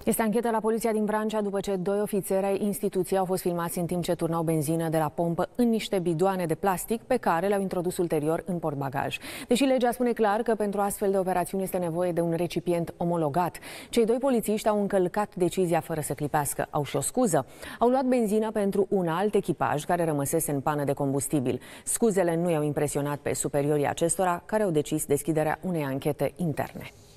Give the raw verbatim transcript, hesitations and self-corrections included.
Este anchetă la poliția din Vrancea după ce doi ofițeri ai instituției au fost filmați în timp ce turnau benzină de la pompă în niște bidoane de plastic pe care le-au introdus ulterior în portbagaj. Deși legea spune clar că pentru astfel de operațiuni este nevoie de un recipient omologat, cei doi polițiști au încălcat decizia fără să clipească. Au și o scuză. Au luat benzină pentru un alt echipaj care rămăsese în pană de combustibil. Scuzele nu i-au impresionat pe superiorii acestora, care au decis deschiderea unei anchete interne.